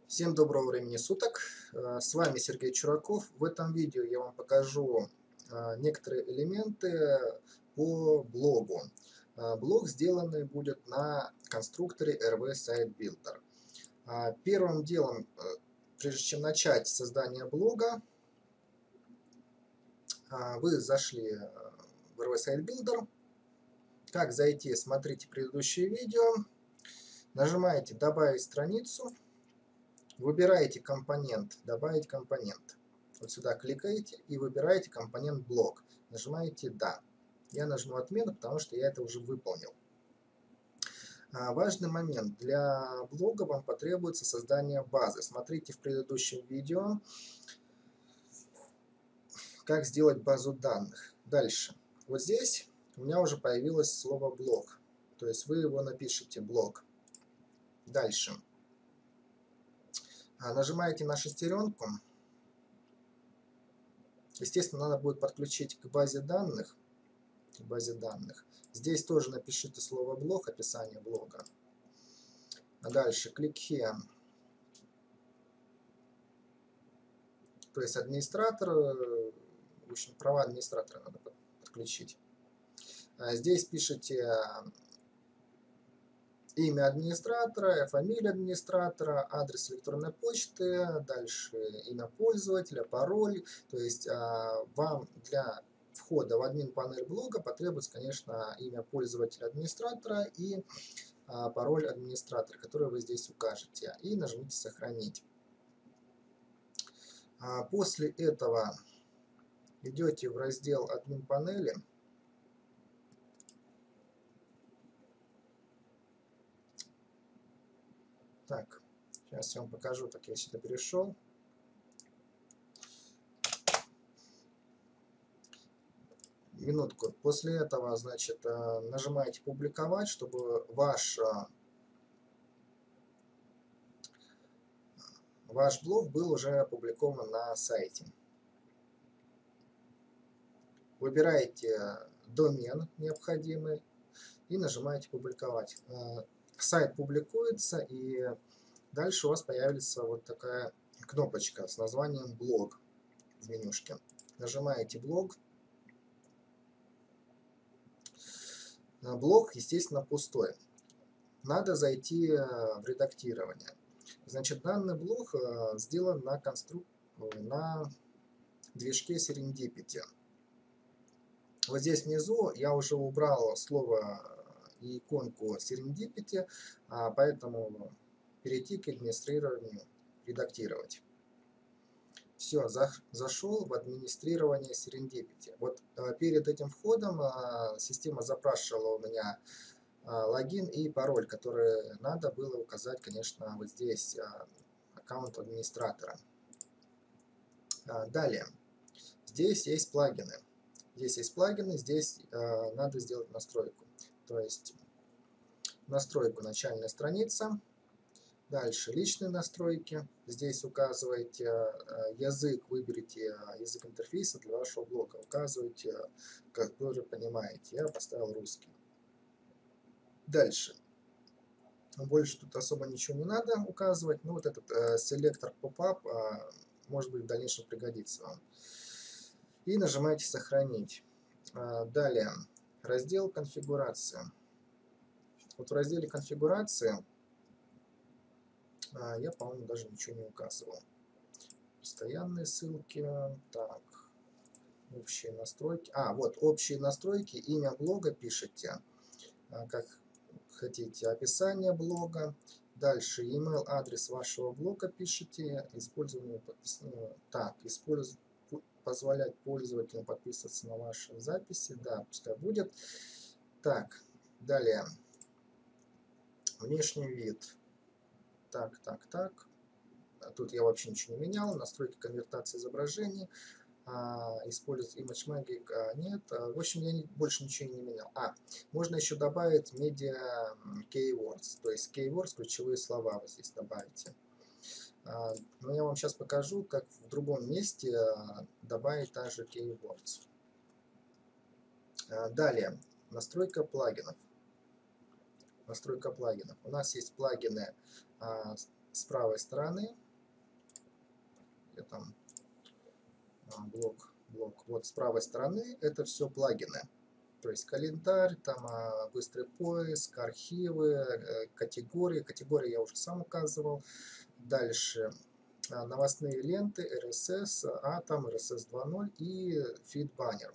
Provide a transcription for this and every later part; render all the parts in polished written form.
Всем доброго времени суток, с вами Сергей Чураков. В этом видео я вам покажу некоторые элементы по блогу. Блог сделанный будет на конструкторе RV Site Builder. Первым делом, прежде чем начать создание блога, вы зашли в RV Site Builder. Как зайти, смотрите предыдущее видео. Нажимаете «Добавить страницу». Выбираете компонент, добавить компонент. Вот сюда кликаете и выбираете компонент блог. Нажимаете «Да». Я нажму отмену, потому что я это уже выполнил. Важный момент. Для блога вам потребуется создание базы. Смотрите в предыдущем видео, как сделать базу данных. Дальше. Вот здесь у меня уже появилось слово блог. То есть вы его напишите блог. Дальше. Нажимаете на шестеренку. Естественно, надо будет подключить к базе данных. Здесь тоже напишите слово блог, описание блога. Дальше click here. То есть администратор, в общем, права администратора надо подключить. Здесь пишите имя администратора, фамилия администратора, адрес электронной почты, дальше имя пользователя, пароль. То есть вам для входа в админ панель блога потребуется, конечно, имя пользователя администратора и пароль администратора, который вы здесь укажете. И нажмите «Сохранить». После этого идете в раздел админ панели. Так, сейчас я вам покажу, как я сюда перешел. Минутку. После этого, значит, нажимаете «Публиковать», чтобы ваш блог был уже опубликован на сайте. Выбираете домен необходимый и нажимаете «Публиковать». Сайт публикуется, и дальше у вас появится вот такая кнопочка с названием «Блог» в менюшке. Нажимаете «Блог». Блог, естественно, пустой. Надо зайти в редактирование. Значит, данный блог сделан на движке Serendipity. Вот здесь внизу я уже убрал слово и иконку Serendipity, поэтому перейти к администрированию, редактировать. Все, зашел в администрирование Serendipity. Вот перед этим входом система запрашивала у меня логин и пароль, который надо было указать, конечно, вот здесь, аккаунт администратора. Далее, здесь есть плагины. Здесь надо сделать настройку. То есть настройку начальная страница. Дальше личные настройки. Здесь указываете язык, выберите язык интерфейса для вашего блога. Указывайте, который понимаете. Я поставил русский. Дальше. Больше тут особо ничего не надо указывать. Ну вот этот селектор pop-up может быть в дальнейшем пригодится вам. И нажимаете «Сохранить». Далее. Раздел «Конфигурация». Вот в разделе «Конфигурация» я, по-моему, даже ничего не указывал. Постоянные ссылки. Так. Общие настройки. Вот общие настройки. Имя блога пишите, как хотите. Описание блога. Дальше email адрес вашего блога пишите. Позволять пользователям подписываться на ваши записи. Да, пускай будет. Так, далее. Внешний вид. Так. Тут я вообще ничего не менял. Настройки конвертации изображений. Использовать Image Magic нет. В общем, я больше ничего не менял. Можно еще добавить Media Keywords. То есть Keywords, ключевые слова вы здесь добавите. Но я вам сейчас покажу, как в другом месте добавить также Keywords. Далее. Настройка плагинов. У нас есть плагины с правой стороны, где там блок, вот с правой стороны это все плагины. То есть календарь, там быстрый поиск, архивы, категории. Категории я уже сам указывал. Дальше новостные ленты, RSS, Atom, RSS 2.0 и feed banner.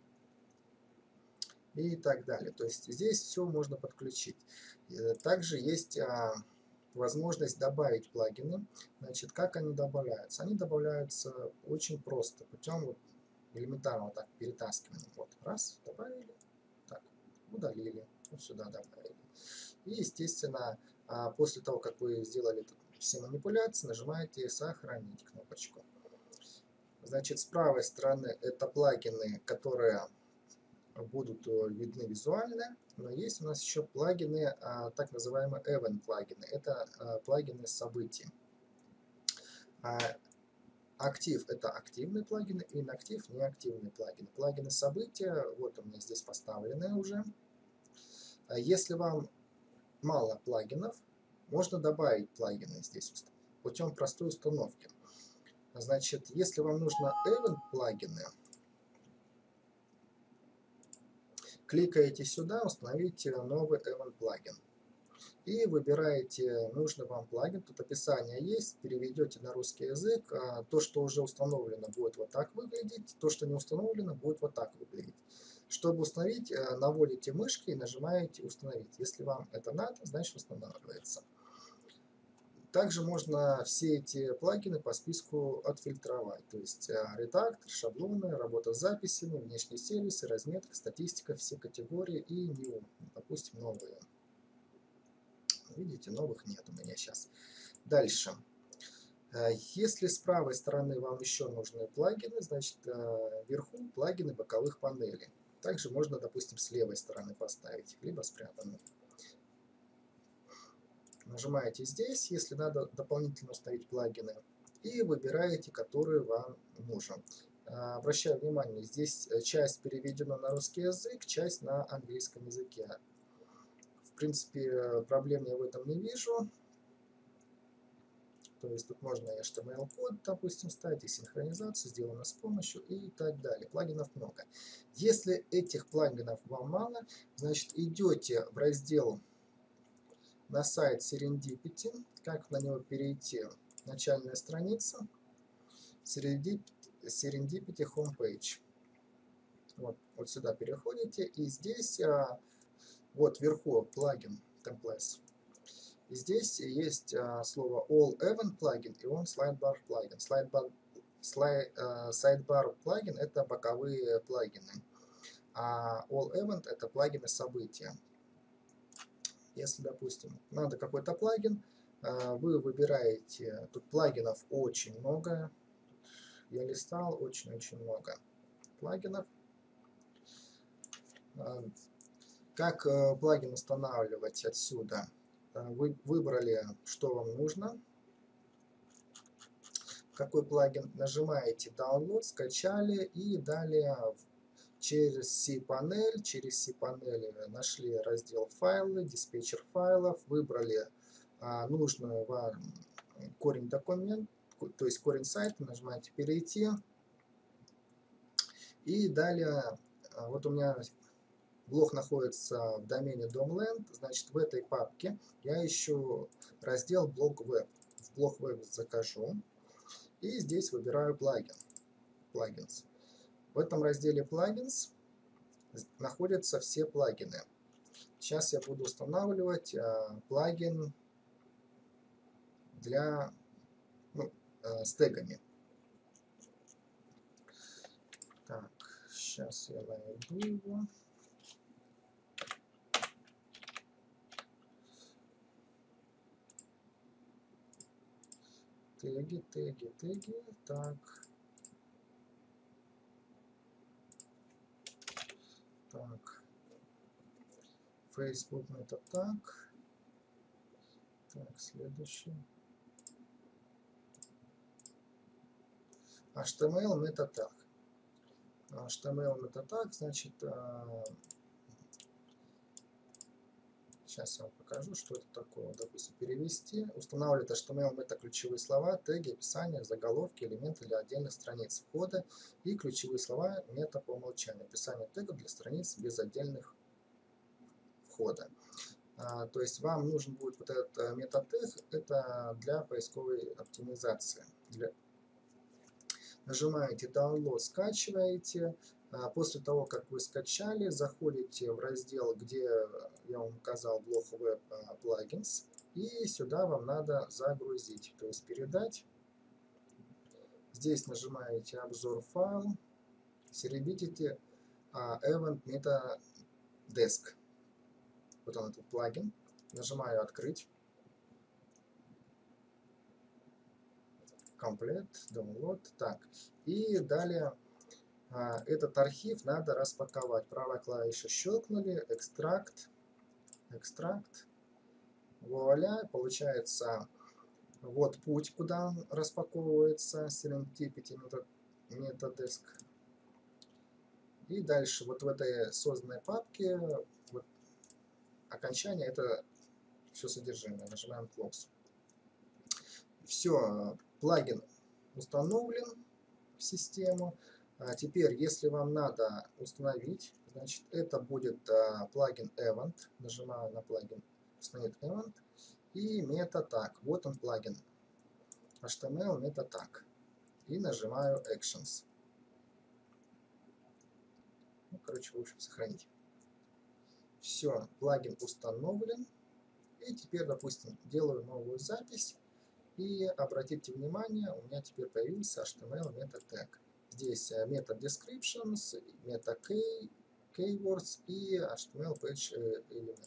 И так далее. То есть здесь все можно подключить. Также есть возможность добавить плагины. Значит, как они добавляются? Они добавляются очень просто, путем вот элементарного так перетаскивания. Вот, раз, добавили, так, удалили, вот сюда добавили. И, естественно, после того, как вы сделали все манипуляции, нажимаете «Сохранить» кнопочку. Значит, с правой стороны это плагины, которые будут видны визуально, но есть у нас еще плагины, так называемые event плагины. Это плагины событий. Актив — это активные плагины, инактив — неактивные плагины. Плагины события, вот у меня здесь поставлены уже. Если вам мало плагинов, можно добавить плагины здесь путем простой установки. Значит, если вам нужно event плагины, кликаете сюда, установите новый event плагин. И выбираете нужный вам плагин. Тут описание есть, переведете на русский язык. То, что уже установлено, будет вот так выглядеть. То, что не установлено, будет вот так выглядеть. Чтобы установить, наводите мышкой и нажимаете «Установить». Если вам это надо, значит устанавливается. Также можно все эти плагины по списку отфильтровать. То есть редактор, шаблоны, работа с записями, внешние сервисы, разметка, статистика, все категории и new, допустим, новые. Видите, новых нет у меня сейчас. Дальше. Если с правой стороны вам еще нужны плагины, значит вверху плагины боковых панелей. Также можно, допустим, с левой стороны поставить, либо спрятаны. Нажимаете здесь, если надо дополнительно установить плагины, и выбираете, который вам нужен. Обращаю внимание, здесь часть переведена на русский язык, часть на английском языке. В принципе, проблем я в этом не вижу. То есть тут можно и HTML-код, допустим, ставить, и синхронизацию, сделано с помощью и так далее. Плагинов много. Если этих плагинов вам мало, значит идете в раздел на сайт Serendipity. Как на него перейти? Начальная страница. Serendipity Homepage. Вот сюда переходите. И здесь вот вверху плагин Templates. И здесь есть слово All Event плагин и он Sidebar плагин. Sidebar плагин — это боковые плагины, а All Event — это плагины события. Если, допустим, надо какой-то плагин, вы выбираете, тут плагинов очень много, я листал, очень-очень много плагинов. Как плагин устанавливать отсюда? Вы выбрали, что вам нужно, какой плагин, нажимаете Download, скачали и далее через cPanel, нашли раздел файлы, диспетчер файлов, выбрали нужную вам корень документ, то есть корень сайта, нажимаете перейти и далее вот у меня блог находится в домене DOM-land, значит в этой папке я ищу раздел блог веб. В блог веб захожу и здесь выбираю плагинс. В этом разделе плагинс находятся все плагины. Сейчас я буду устанавливать плагин для с тегами. Так, сейчас я найду его. Теги. Так. Facebook это так. Так, следующий. HTML это так. HTML это так, значит, Сейчас я вам покажу, что это такое. Допустим, перевести. Устанавливает HTML мета-ключевые слова, теги, описания, заголовки, элементы для отдельных страниц входа и ключевые слова мета по умолчанию. Описание тегов для страниц без отдельных входа. То есть вам нужен будет вот этот мета-тег, это для поисковой оптимизации. Нажимаете Download, скачиваете. После того, как вы скачали, заходите в раздел, где я вам указал блок Web Plugins, и сюда вам надо загрузить, то есть передать. Здесь нажимаете обзор файл, видите Event Meta Desk. Вот он, этот плагин. Нажимаю открыть. Комплект, download. Так. И далее этот архив надо распаковать. Правой клавишей щелкнули, экстракт, экстракт. Вуаля, получается, вот путь, куда он распаковывается, Serendipity Metadesk. И дальше вот в этой созданной папке вот, окончание, это все содержимое. Нажимаем Close. Все, плагин установлен в систему. Теперь, если вам надо установить, значит, это будет плагин Event. Нажимаю на плагин установить Event. И MetaTag. Вот он плагин. HTML MetaTag. И нажимаю Actions. Ну, короче, в общем, сохранить. Все, плагин установлен. И теперь, допустим, делаю новую запись. И обратите внимание, у меня теперь появился HTML MetaTag. Здесь meta descriptions, meta keywords и HTML page element.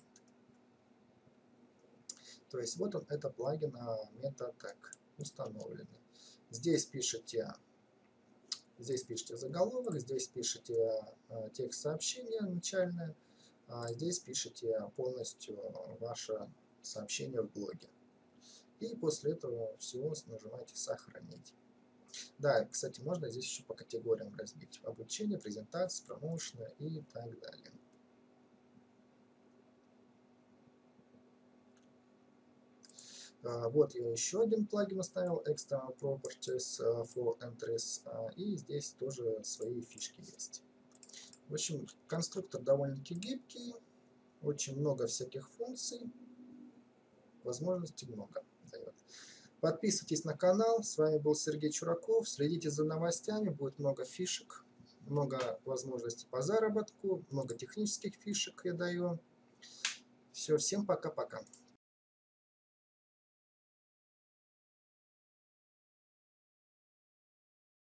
То есть вот он, это плагин MetaTag установленный. Здесь пишите заголовок, здесь пишите текст сообщения начальное, здесь пишите полностью ваше сообщение в блоге. И после этого всего нажимаете «Сохранить». Да, кстати, можно здесь еще по категориям разбить. Обучение, презентация, промоушена и так далее. Вот я еще один плагин оставил, External Properties for Entries. И здесь тоже свои фишки есть. В общем, конструктор довольно-таки гибкий. Очень много всяких функций. Возможностей много дает. Подписывайтесь на канал. С вами был Сергей Чураков. Следите за новостями. Будет много фишек, много возможностей по заработку, много технических фишек я даю. Все, всем пока-пока.